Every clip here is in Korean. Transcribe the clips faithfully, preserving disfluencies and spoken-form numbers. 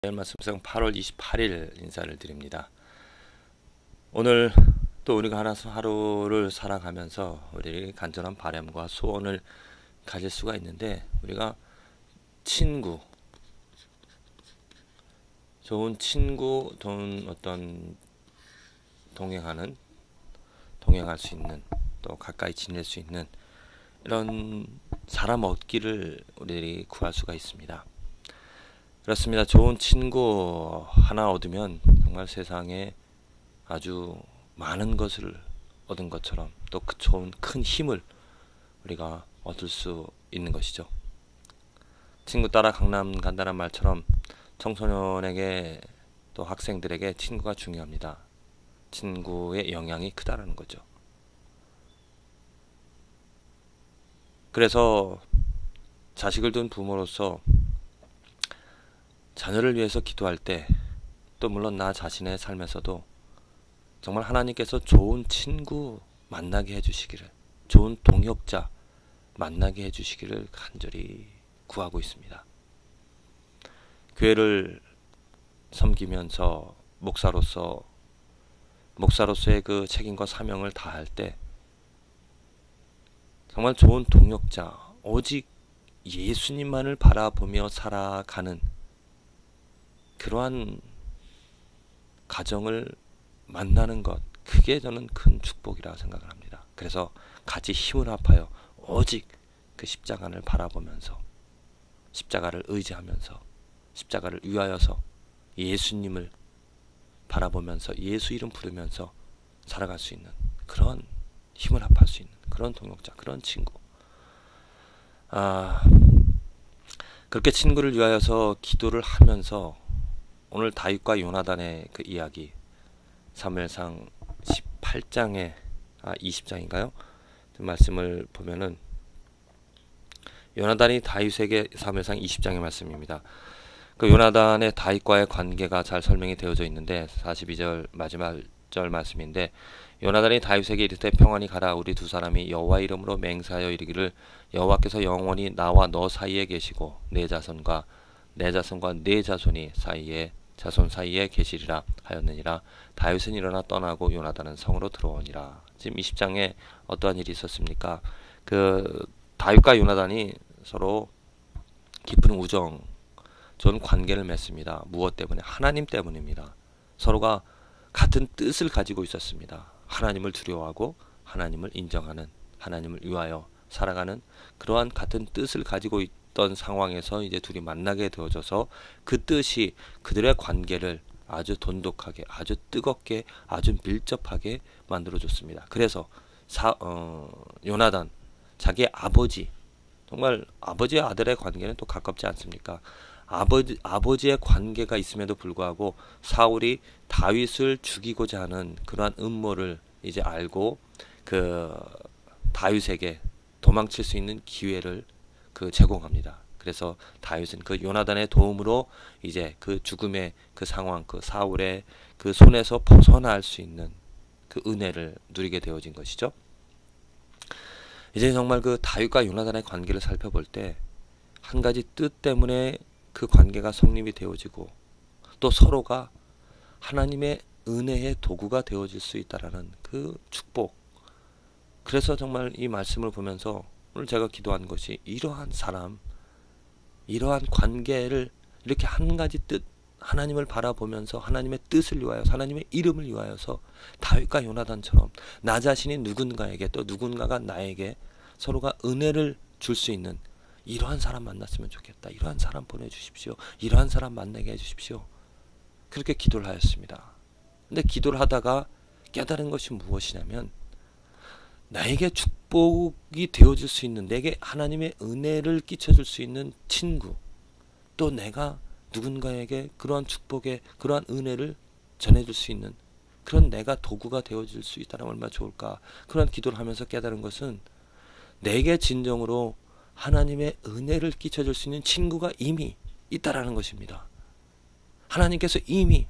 말씀상 팔월 이십팔일 인사를 드립니다. 오늘 또 우리가 하나 하루를 살아가면서 우리 간절한 바람과 소원을 가질 수가 있는데, 우리가 친구, 좋은 친구, 좋은 어떤 동행하는, 동행할 수 있는, 또 가까이 지낼 수 있는 이런 사람 얻기를 우리들이 구할 수가 있습니다. 그렇습니다. 좋은 친구 하나 얻으면 정말 세상에 아주 많은 것을 얻은 것처럼 또 그 좋은 큰 힘을 우리가 얻을 수 있는 것이죠. 친구 따라 강남 간다는 말처럼 청소년에게 또 학생들에게 친구가 중요합니다. 친구의 영향이 크다라는 거죠. 그래서 자식을 둔 부모로서 자녀를 위해서 기도할 때, 또 물론 나 자신의 삶에서도 정말 하나님께서 좋은 친구 만나게 해주시기를, 좋은 동역자 만나게 해주시기를 간절히 구하고 있습니다. 교회를 섬기면서 목사로서 목사로서의 그 책임과 사명을 다할 때 정말 좋은 동역자, 오직 예수님만을 바라보며 살아가는 그러한 가정을 만나는 것, 그게 저는 큰 축복이라 생각을 합니다. 그래서 같이 힘을 합하여 오직 그 십자가를 바라보면서, 십자가를 의지하면서, 십자가를 위하여서 예수님을 바라보면서 예수 이름 부르면서 살아갈 수 있는 그런 힘을 합할 수 있는 그런 동역자, 그런 친구. 아, 그렇게 친구를 위하여서 기도를 하면서 오늘 다윗과 요나단의 그 이야기, 사무엘상 십팔장에 아 이십장인가요? 그 말씀을 보면은 요나단이 다윗에게, 사무엘상 이십장의 말씀입니다. 그 요나단의 다윗과의 관계가 잘 설명이 되어져 있는데, 사십이절 마지막 절 말씀인데, 요나단이 다윗에게 이르되 평안히 가라. 우리 두 사람이 여호와 이름으로 맹세하여 이르기를 여호와께서 영원히 나와 너 사이에 계시고 내 자손과 내 자손과 내 자손이 사이에 자손 사이에 계시리라 하였느니라. 다윗은 일어나 떠나고 요나단은 성으로 들어오니라. 지금 이십장에 어떠한 일이 있었습니까? 그 다윗과 요나단이 서로 깊은 우정, 좋은 관계를 맺습니다. 무엇 때문에? 하나님 때문입니다. 서로가 같은 뜻을 가지고 있었습니다. 하나님을 두려워하고 하나님을 인정하는, 하나님을 위하여 살아가는 그러한 같은 뜻을 가지고 있던 상황에서 이제 둘이 만나게 되어져서 그 뜻이 그들의 관계를 아주 돈독하게, 아주 뜨겁게, 아주 밀접하게 만들어줬습니다. 그래서 사, 어, 요나단, 자기의 아버지, 정말 아버지와 아들의 관계는 또 가깝지 않습니까? 아버지, 아버지의 관계가 있음에도 불구하고 사울이 다윗을 죽이고자 하는 그러한 음모를 이제 알고 그 다윗에게 도망칠 수 있는 기회를 그 제공합니다. 그래서 다윗은 그 요나단의 도움으로 이제 그 죽음의 그 상황, 그 사울의 그 손에서 벗어날 수 있는 그 은혜를 누리게 되어진 것이죠. 이제 정말 그 다윗과 요나단의 관계를 살펴볼 때 한 가지 뜻 때문에 그 관계가 성립이 되어지고, 또 서로가 하나님의 은혜의 도구가 되어질 수 있다라는 그 축복. 그래서 정말 이 말씀을 보면서 오늘 제가 기도한 것이, 이러한 사람, 이러한 관계를 이렇게 한 가지 뜻, 하나님을 바라보면서 하나님의 뜻을 위하여서, 하나님의 이름을 위하여서 다윗과 요나단처럼 나 자신이 누군가에게, 또 누군가가 나에게 서로가 은혜를 줄 수 있는 이러한 사람 만났으면 좋겠다. 이러한 사람 보내주십시오. 이러한 사람 만나게 해주십시오. 그렇게 기도를 하였습니다. 근데 기도를 하다가 깨달은 것이 무엇이냐면, 나에게 축복이 되어줄 수 있는, 내게 하나님의 은혜를 끼쳐줄 수 있는 친구, 또 내가 누군가에게 그러한 축복의 그러한 은혜를 전해줄 수 있는 그런 내가 도구가 되어줄 수 있다면 얼마나 좋을까. 그런 기도를 하면서 깨달은 것은, 내게 진정으로 하나님의 은혜를 끼쳐줄 수 있는 친구가 이미 있다라는 것입니다. 하나님께서 이미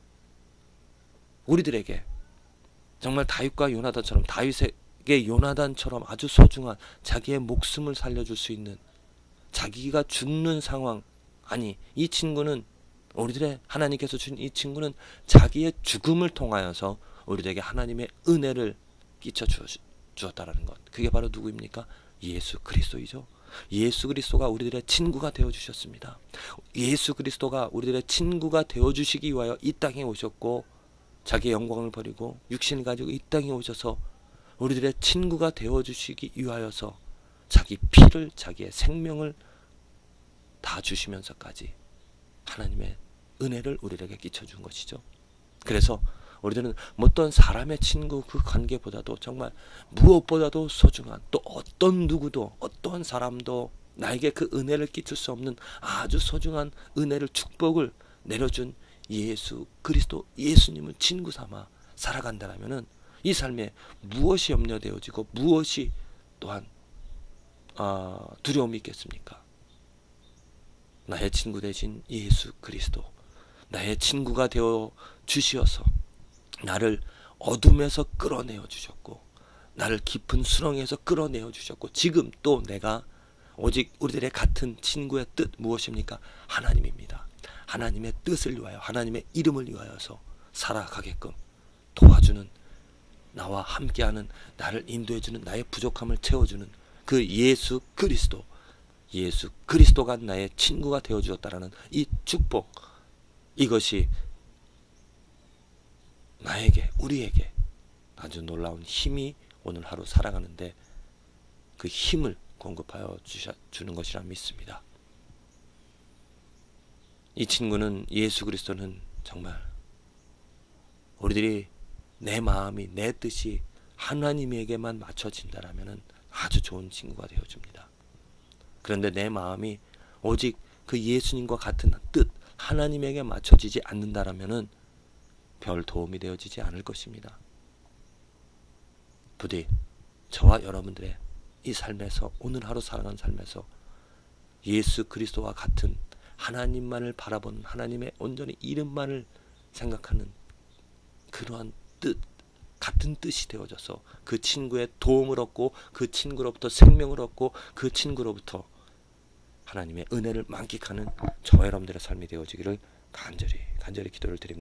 우리들에게 정말 다윗과 요나단처럼, 다윗에게 요나단처럼 아주 소중한 자기의 목숨을 살려줄 수 있는, 자기가 죽는 상황, 아니 이 친구는 우리들의 하나님께서 준 이 친구는 자기의 죽음을 통하여서 우리들에게 하나님의 은혜를 끼쳐 주었다라는 것. 그게 바로 누구입니까? 예수 그리스도이죠. 예수 그리스도가 우리들의 친구가 되어 주셨습니다. 예수 그리스도가 우리들의 친구가 되어 주시기 위하여 이 땅에 오셨고 자기의 영광을 버리고 육신을 가지고 이 땅에 오셔서 우리들의 친구가 되어 주시기 위하여서 자기 피를, 자기의 생명을 다 주시면서까지 하나님의 은혜를 우리에게 끼쳐준 것이죠. 그래서 우리들은 어떤 사람의 친구 그 관계보다도 정말 무엇보다도 소중한, 또 어떤 누구도 어떠한 사람도 나에게 그 은혜를 끼칠 수 없는 아주 소중한 은혜를, 축복을 내려준 예수 그리스도, 예수님을 친구 삼아 살아간다라면은 이 삶에 무엇이 염려되어지고 무엇이 또한 아, 두려움이 있겠습니까? 나의 친구 되신 예수 그리스도, 나의 친구가 되어 주시어서 나를 어둠에서 끌어내어 주셨고 나를 깊은 수렁에서 끌어내어 주셨고 지금 또 내가 오직 우리들의 같은 친구의 뜻 무엇입니까? 하나님입니다. 하나님의 뜻을 위하여, 하나님의 이름을 위하여서 살아가게끔 도와주는, 나와 함께하는, 나를 인도해주는, 나의 부족함을 채워주는 그 예수 그리스도, 예수 그리스도가 나의 친구가 되어 주었다라는 이 축복, 이것이 나에게, 우리에게 아주 놀라운 힘이 오늘 하루 살아가는데 그 힘을 공급하여 주셔, 주는 것이라 믿습니다. 이 친구는, 예수 그리스도는 정말 우리들이 내 마음이, 내 뜻이 하나님에게만 맞춰진다라면 아주 좋은 친구가 되어줍니다. 그런데 내 마음이 오직 그 예수님과 같은 뜻, 하나님에게 맞춰지지 않는다라면 별 도움이 되어지지 않을 것입니다. 부디 저와 여러분들의 이 삶에서, 오늘 하루 살아가는 삶에서 예수 그리스도와 같은 하나님만을 바라보는, 하나님의 온전히 이름만을 생각하는 그러한 뜻, 같은 뜻이 되어져서 그 친구의 도움을 얻고 그 친구로부터 생명을 얻고 그 친구로부터 하나님의 은혜를 만끽하는 저와 여러분들의 삶이 되어지기를 간절히 간절히 기도를 드립니다.